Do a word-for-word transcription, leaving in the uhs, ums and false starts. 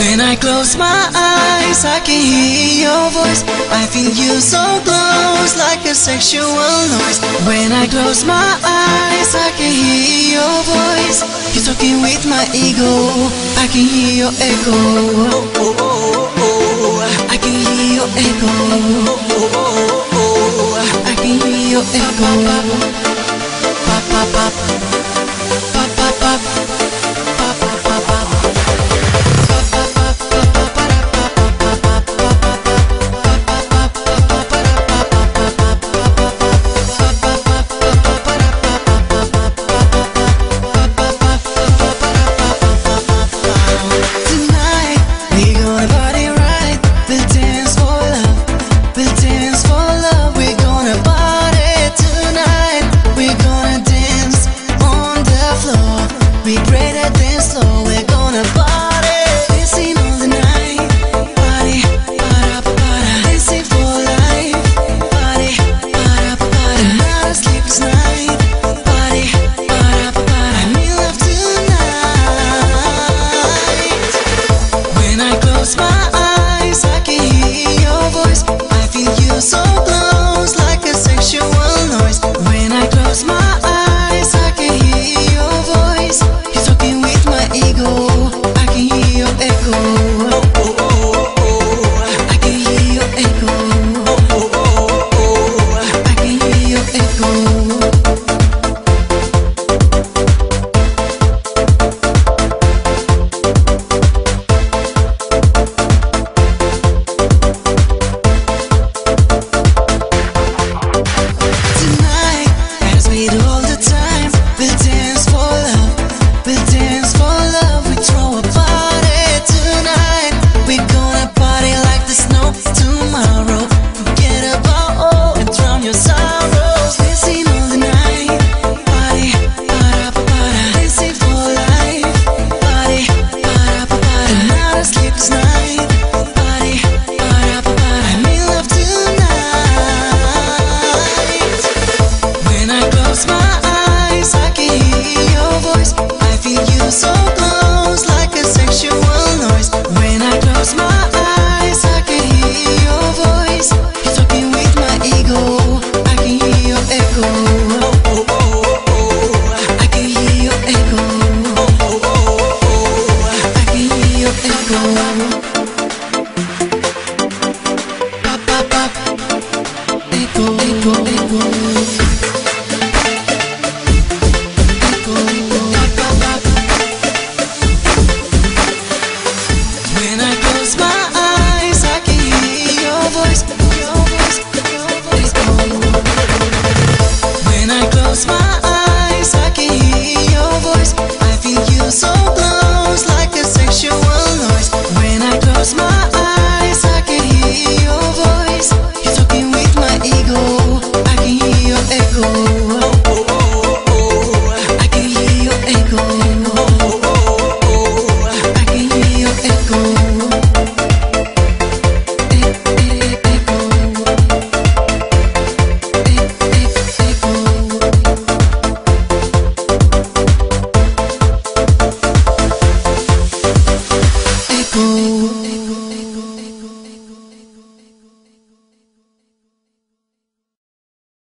When I close my eyes, I can hear your voice. I feel you so close, like a sexual noise. When I close my eyes, I can hear your voice. You're talking with my ego, I can hear your echo. Oh, oh, oh, oh. I can hear your echo. Oh, oh, oh, oh. I can hear your echo. Pop, pop, pop.